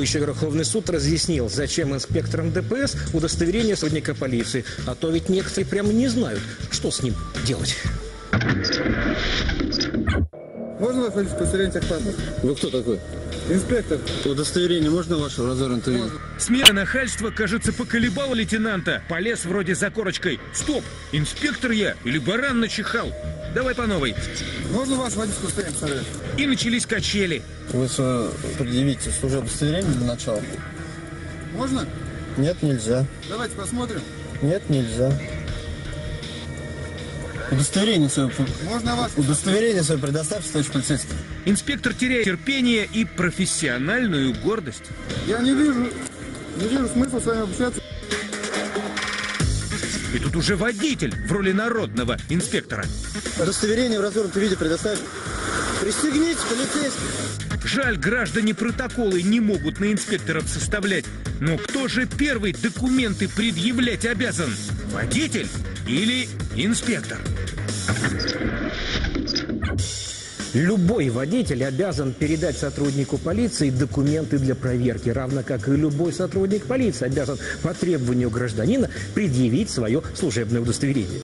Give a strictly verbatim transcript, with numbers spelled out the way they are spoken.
Следующий Верховный суд разъяснил, зачем инспекторам ДПС удостоверение сотрудника полиции. А то ведь некоторые прямо не знают, что с ним делать. Можно вас водить удостоверение техпаспорта? Вы кто такой? Инспектор. Удостоверение можно ваше развернутое? Смена нахальства, кажется, поколебала лейтенанта. Полез вроде за корочкой. Стоп, инспектор я или баран начихал? Давай по новой. Можно ваше водительское удостоверение посмотреть? И начались качели. Вы свое предъявите служебное удостоверение для начала? Можно? Нет, нельзя. Давайте посмотрим. Нет, нельзя. Удостоверение свое, Можно вас? удостоверение свое предоставьте, товарищ полицейский. Инспектор теряет терпение и профессиональную гордость. Я не вижу, не вижу смысла с вами общаться. И тут уже водитель в роли народного инспектора. Удостоверение в развернутом виде предоставьте. Пристегните, полицейский. Жаль, граждане протоколы не могут на инспекторов составлять. Но кто же первый документы предъявлять обязан? Водитель или инспектор? Любой водитель обязан передать сотруднику полиции документы для проверки, равно как и любой сотрудник полиции обязан по требованию гражданина предъявить свое служебное удостоверение.